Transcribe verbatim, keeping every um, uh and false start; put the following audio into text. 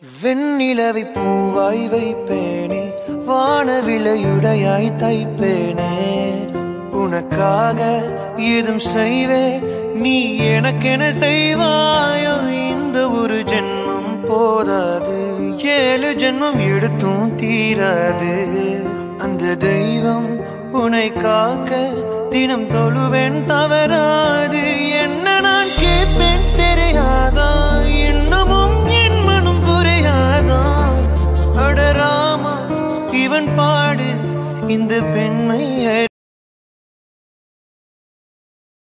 Vennilavai Poovai Vaipene வானவிலையுடையாய் தைப்பேனே உனக்காக ஏதும் செய்வேன் நீ எனக்கென செய்வாயோ இந்த ஒரு ஜென்மம் போதாது ஏழு ஜென்மம் எடுத்தும் தீராது அந்த தெய்வம் உன்னை காக்க தினம் தொழுவேன் தவறாது என்ன நான் கேட்பேன் தெரியாதா